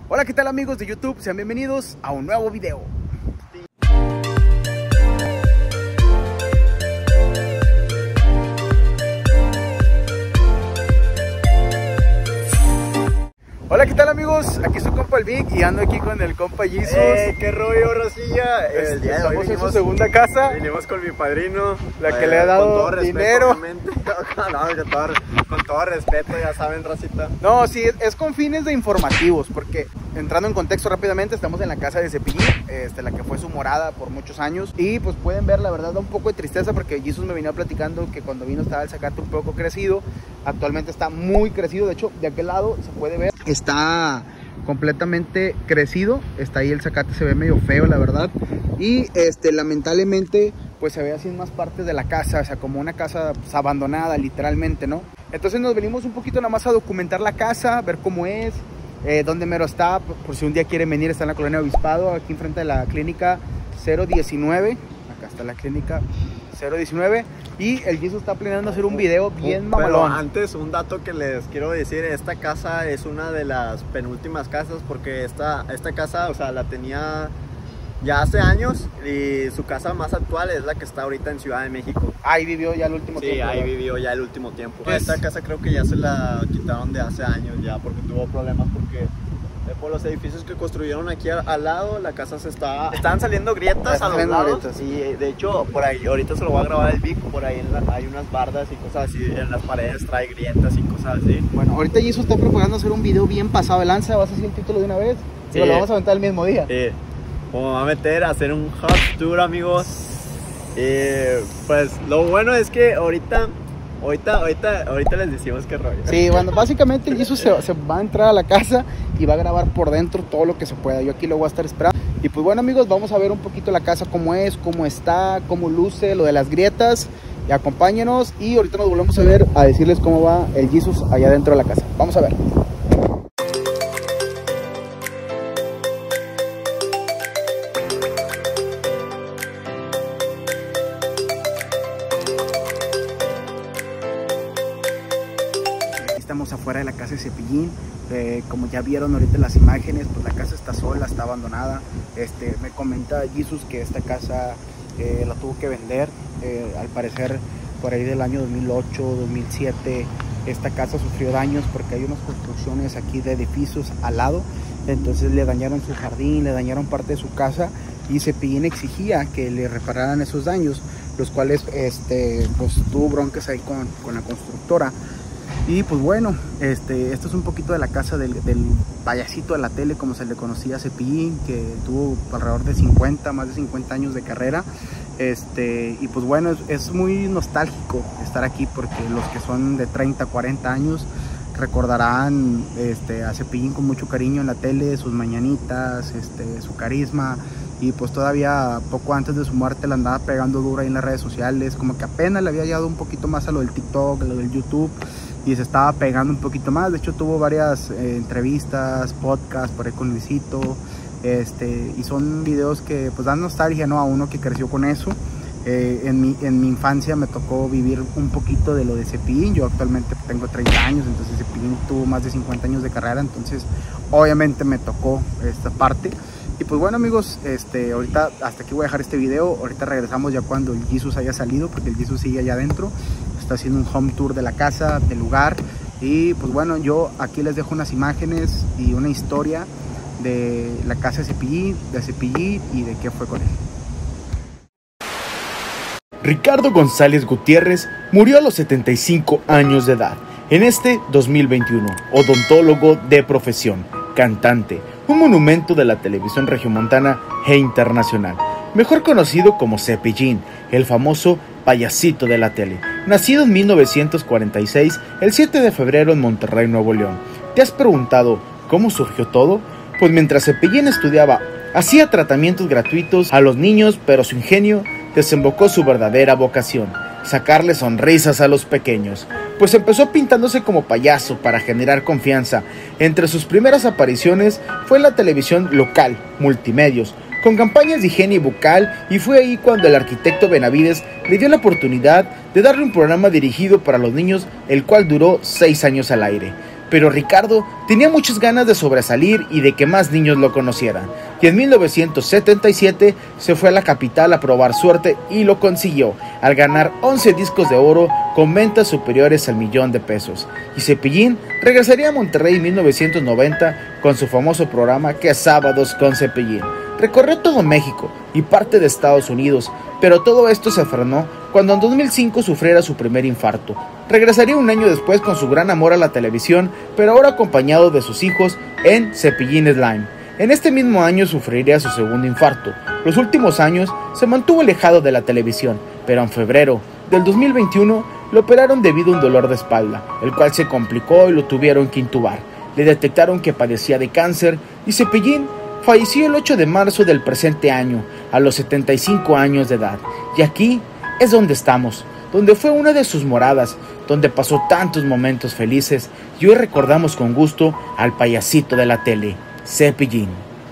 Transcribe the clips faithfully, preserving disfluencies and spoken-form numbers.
Hola, ¿qué tal amigos de YouTube? Sean bienvenidos a un nuevo video. Hola, ¿qué tal amigos? Aquí su compa el Vic y ando aquí con el compa Jesus. Eh, ¡Qué rollo, Rosilla! El día de hoy vinimos en su segunda casa. Vinimos con mi padrino, la que eh, le ha dado con todo respeto, dinero. no, con, todo, con todo respeto, ya saben, Rosita. No, sí, es, es con fines de informativos, porque entrando en contexto rápidamente, estamos en la casa de Cepillín, este, la que fue su morada por muchos años. Y pues pueden ver, la verdad da un poco de tristeza porque Jesus me venía platicando que cuando vino estaba el zacate un poco crecido. Actualmente está muy crecido, de hecho de aquel lado se puede ver, está completamente crecido, está ahí el zacate, se ve medio feo la verdad. Y este lamentablemente pues se ve así en más partes de la casa, o sea como una casa pues, abandonada literalmente, ¿no? Entonces nos venimos un poquito nada más a documentar la casa, ver cómo es, eh, dónde mero está, por, por si un día quieren venir. Está en la colonia Obispado, aquí enfrente de la clínica cero diecinueve, acá está la clínica cero diecinueve. Y el Jesus está planeando hacer un video bien mamalón. Pero antes, un dato que les quiero decir: esta casa es una de las penúltimas casas, porque esta, esta casa, o sea, la tenía ya hace años, y su casa más actual es la que está ahorita en Ciudad de México. Ahí vivió ya el último sí, tiempo. Sí, ahí ¿verdad? vivió ya el último tiempo. Pues, esta casa creo que ya se la quitaron de hace años ya, porque tuvo problemas, porque por los edificios que construyeron aquí al, al lado, la casa se está... Estaban saliendo grietas Están a los lados. grietas. Y de hecho, por ahí, ahorita se lo voy a grabar el Vic, por ahí en la, hay unas bardas y cosas así, en las paredes trae grietas y cosas así. Bueno, ahorita Jesus está preparando hacer un video bien pasado de lanza. ¿Vas a hacer el título de una vez? Sí. Lo vamos a aventar el mismo día. Sí. Como va a meter a hacer un hot tour, amigos. Eh, pues lo bueno es que ahorita... Ahorita, ahorita, ahorita les decimos qué rollo. Sí, bueno, básicamente el Jesus se, se va a entrar a la casa y va a grabar por dentro todo lo que se pueda. Yo aquí lo voy a estar esperando. Y pues bueno amigos, vamos a ver un poquito la casa, cómo es, cómo está, cómo luce, lo de las grietas. Y acompáñenos y ahorita nos volvemos a ver a decirles cómo va el Jesus allá dentro de la casa. Vamos a ver. Estamos afuera de la casa de Cepillín. Eh, como ya vieron ahorita las imágenes, pues la casa está sola, está abandonada. Este, me comenta Jesus que esta casa eh, la tuvo que vender, eh, al parecer por ahí del año dos mil ocho, dos mil siete. Esta casa sufrió daños porque hay unas construcciones aquí de edificios al lado, entonces le dañaron su jardín, le dañaron parte de su casa, y Cepillín exigía que le repararan esos daños, los cuales este, pues, tuvo broncas ahí con, con la constructora. Y pues bueno, este, esto es un poquito de la casa del, del payasito de la tele, como se le conocía a Cepillín, que tuvo alrededor de cincuenta, más de cincuenta años de carrera. Este, y pues bueno, es, es muy nostálgico estar aquí, porque los que son de treinta, cuarenta años recordarán este, a Cepillín con mucho cariño en la tele, sus mañanitas, este, su carisma. Y pues todavía poco antes de su muerte la andaba pegando duro ahí en las redes sociales, como que apenas le había llegado un poquito más a lo del TikTok, a lo del YouTube, y se estaba pegando un poquito más. De hecho tuvo varias eh, entrevistas, podcasts por ahí con Luisito, este, y son videos que pues dan nostalgia, ¿no? A uno que creció con eso. Eh, en, mi, en mi infancia me tocó vivir un poquito de lo de Cepillín. Yo actualmente tengo treinta años, entonces Cepillín tuvo más de cincuenta años de carrera, entonces obviamente me tocó esta parte. Y pues bueno amigos, este, ahorita hasta aquí voy a dejar este video. Ahorita regresamos ya cuando el Jesus haya salido, porque el Jesus sigue allá adentro, está haciendo un home tour de la casa, del lugar. Y pues bueno, yo aquí les dejo unas imágenes y una historia de la casa de Cepillín, de Cepillín y de qué fue con él. Ricardo González Gutiérrez murió a los setenta y cinco años de edad en este dos mil veintiuno, odontólogo de profesión, cantante, un monumento de la televisión regiomontana e internacional, mejor conocido como Cepillín, el famoso payasito de la tele. Nacido en mil novecientos cuarenta y seis, el siete de febrero en Monterrey, Nuevo León. ¿Te has preguntado cómo surgió todo? Pues mientras Cepillín estudiaba, hacía tratamientos gratuitos a los niños, pero su ingenio desembocó su verdadera vocación: sacarle sonrisas a los pequeños. Pues empezó pintándose como payaso para generar confianza. Entre sus primeras apariciones fue en la televisión local, Multimedios, con campañas de higiene bucal, y fue ahí cuando el arquitecto Benavides le dio la oportunidad de darle un programa dirigido para los niños, el cual duró seis años al aire. pero Ricardo tenía muchas ganas de sobresalir y de que más niños lo conocieran, y en mil novecientos setenta y siete se fue a la capital a probar suerte y lo consiguió, al ganar once discos de oro con ventas superiores al millón de pesos. Y Cepillín regresaría a Monterrey en mil novecientos noventa con su famoso programa que es Sábados con Cepillín. Recorrió todo México y parte de Estados Unidos, pero todo esto se frenó cuando en dos mil cinco sufriera su primer infarto. Regresaría un año después con su gran amor a la televisión, pero ahora acompañado de sus hijos en Cepillín Slime. En este mismo año sufriría su segundo infarto. Los últimos años se mantuvo alejado de la televisión, pero en febrero del dos mil veintiuno lo operaron debido a un dolor de espalda, el cual se complicó y lo tuvieron que intubar. Le detectaron que padecía de cáncer y Cepillín falleció el ocho de marzo del presente año, a los setenta y cinco años de edad. Y aquí es donde estamos, donde fue una de sus moradas, donde pasó tantos momentos felices, y hoy recordamos con gusto al payasito de la tele, Cepillín.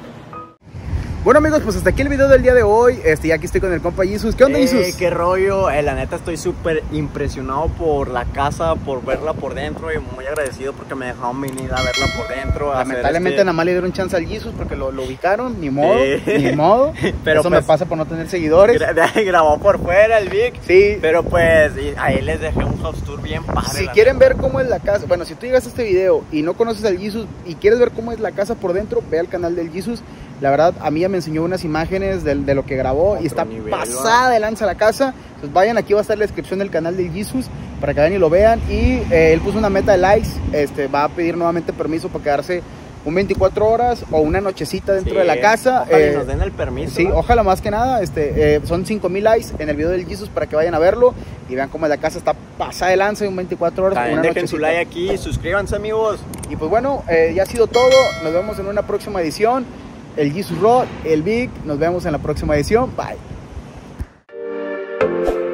Bueno amigos, pues hasta aquí el video del día de hoy. Este, ya aquí estoy con el compa Jesus. ¿Qué onda, eh, Jesus? Qué rollo, eh, la neta estoy súper impresionado por la casa, por verla por dentro, y muy agradecido porque me dejaron venir a verla por dentro. Lamentablemente este... nada más le dieron chance al Jesus porque lo, lo ubicaron, ni modo, eh. ni modo. Pero eso pues, me pasa por no tener seguidores. Gra grabó por fuera el Vic. Sí. Pero pues ahí les dejé un house tour bien padre. Si quieren neta. ver cómo es la casa, bueno, si tú llegas a este video y no conoces al Jesus y quieres ver cómo es la casa por dentro, ve al canal del Jesus. La verdad, a mí ya me enseñó unas imágenes de, de lo que grabó. Otro y está nivel, pasada de lanza la casa. Entonces vayan, aquí va a estar la descripción del canal de Jesus para que vayan y lo vean. Y eh, él puso una meta de likes. Este, va a pedir nuevamente permiso para quedarse un veinticuatro horas o una nochecita dentro sí, de la casa. Ojalá eh, nos den el permiso. Sí, ¿no? Ojalá más que nada. Este, eh, son cinco mil likes en el video del Jesus para que vayan a verlo y vean cómo la casa está pasada de lanza en un veinticuatro horas. También una dejen nochecita. su like aquí, suscríbanse amigos. Y pues bueno, eh, ya ha sido todo. Nos vemos en una próxima edición. El Jesus Rod, el Vic, nos vemos en la próxima edición. Bye.